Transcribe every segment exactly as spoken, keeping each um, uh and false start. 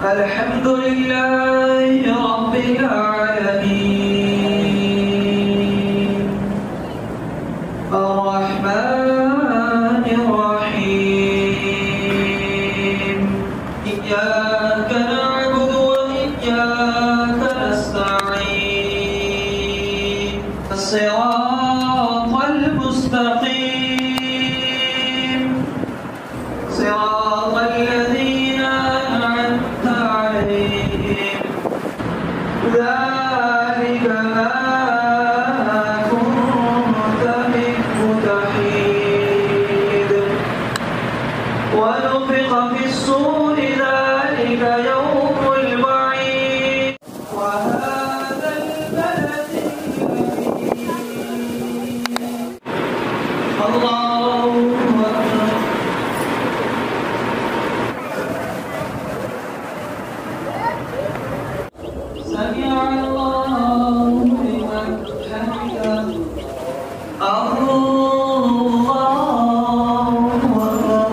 الحمد لله رب العالمين الرحمن الرحيم إياك نعبد وإياك نستعين الصراط المستقيم صراط الذين أنعمت عليهم ذلك ما كنت منه تحيد ونفخ في الصور ذلك يوم الوعيد وهذا البلد الأمين الله أكبر سمع الله لمن حمده الله أكبر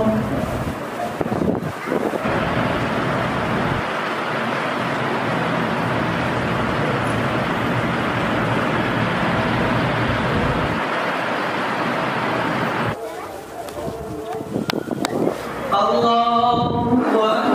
الله أكبر